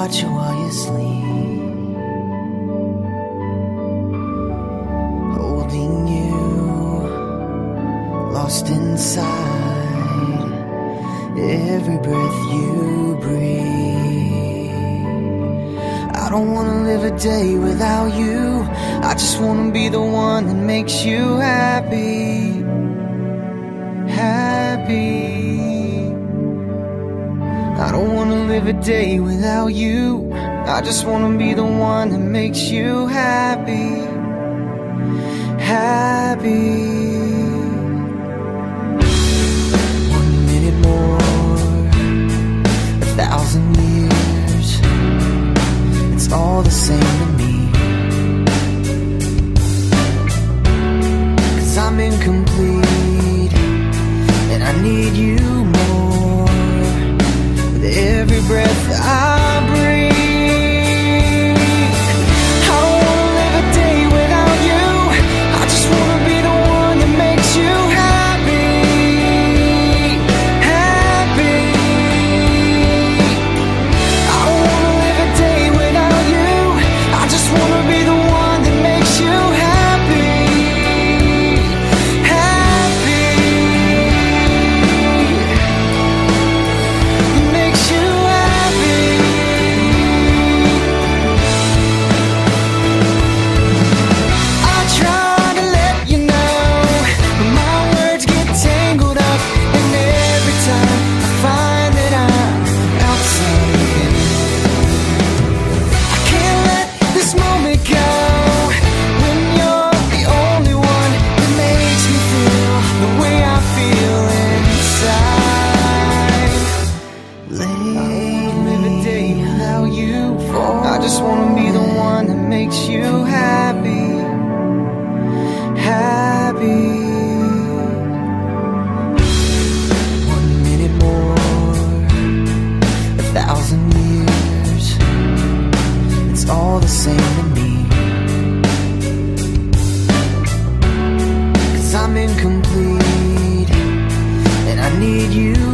watch you while you sleep, holding you, lost inside every breath you breathe. I don't wanna live a day without you. I just wanna be the one that makes you happy. Happy. I don't wanna live a day without you. I just wanna be the one that makes you happy. Happy. 1 minute more, 1,000 years, it's all the same to me. 'Cause I'm incomplete and I need you more with every breath I breathe. I don't wanna live a day without you. I just wanna be the one that makes you happy. Happy. I don't wanna live a day without you. I just wanna be the one that makes you happy. Happy. It makes you happy. I try to let you know, but my words get tangled up, and every time I find that I'm outside, I can't let this moment go. When you're the only one that makes me feel the way I feel inside. Live a day without you. I just wanna be the one that makes you happy. Happy. 1 minute more, 1,000 years, it's all the same to me. 'Cause I'm incomplete and I need you